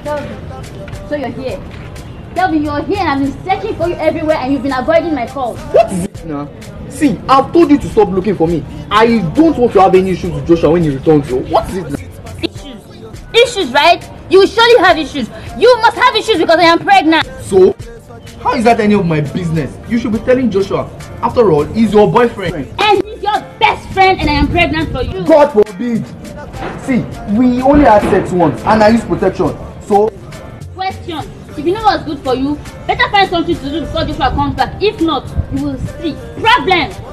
Kelvin, so you're here. Kelvin, you're here and I've been searching for you everywhere and you've been avoiding my calls. What is it now? See, I've told you to stop looking for me. I don't want to have any issues with Joshua when he returns. So what is it now? Issues? Issues, right? You will surely have issues. You must have issues because I am pregnant. So? How is that any of my business? You should be telling Joshua. After all, he's your boyfriend. And he's your best friend and I am pregnant for you. God forbid. See, we only had sex once and I use protection. So? Question. If you know what's good for you, better find something to do before Joshua comes back. If not, you will see. Problem.